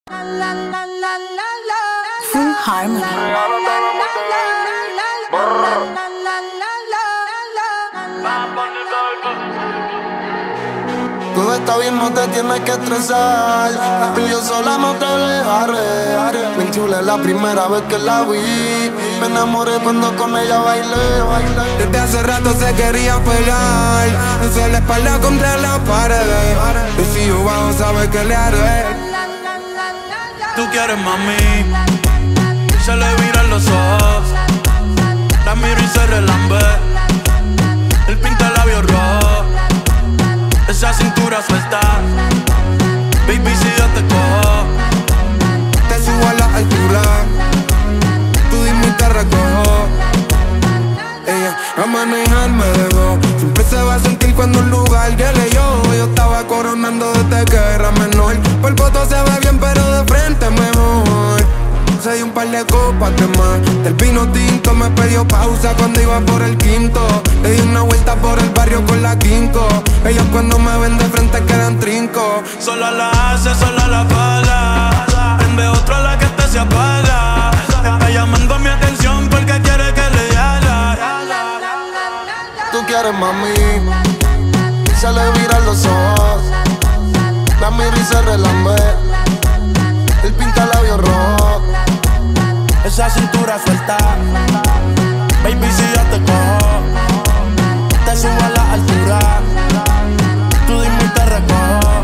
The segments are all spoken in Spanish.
Full Harmony. Todo está bien, no te tienes que estresar. Yo sola no te dejaré. Me enchulé la primera vez que la vi. Me enamoré cuando con ella bailé. Desde hace rato se quería pegar. Hace la espalda contra la pared. Y si yo bajo, sabes que le haré. Tú quieres, mami. Se le viran los ojos. La miro y se relambe. Él pinta labios rojos. Esa cintura suelta. Baby, si yo te cojo, te subo a la altura. Tú dime y te recojo. Ella a manejar me dejó. Siempre se va a sentir cuando un lugar llegue yo. Yo estaba coronando desde que era menor. Por foto se ve bien pero de frente mejor. Se dio un par de copas de más. Del vino tinto me pidió pausa cuando iba por el quinto. Le di una vuelta por el barrio con la quinco. Ellos cuando me ven de frente quedan trinco. sola la hace, sola la paga. Prende otro a la que este se apaga. Está llamando mi atención porque quiere que le haga. Tú quieres, mami. Se le viran los ojos. La miro y se relambe. Él pinta labios rojos. Esa cintura suelta. Baby, si yo te cojo, te subo a la altura. Tú dime y te recojo.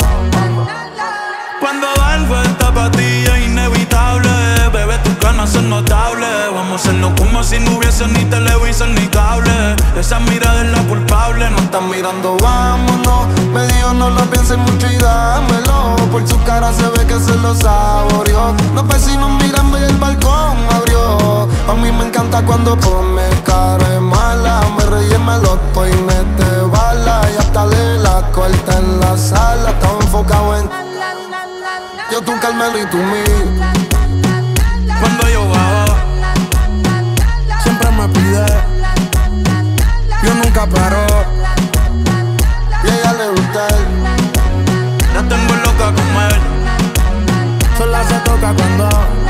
Cuando algo está pa' ti es inevitable. Bebé, tus ganas son notables. Vamos a hacerlo como si no hubiese ni televisor ni cable. Esa mirada es la culpable. No Están mirando, vámonos. Me dijo no lo pienses mucho y dámelo. Por su cara se ve que se lo saboreó. Los vecinos mirando y el balcón abrió. A mí me encanta cuando pone cara de mala. Me reí en meloto y mete bala. Y hasta le la corta en la sala. Estaba enfocado en yo, tú, Carmelo y tú, mí. cuando yo bajo, Siempre me pide. Yo nunca paro. Y a ella le gusta él. la tengo loca con él. Sola se toca cuando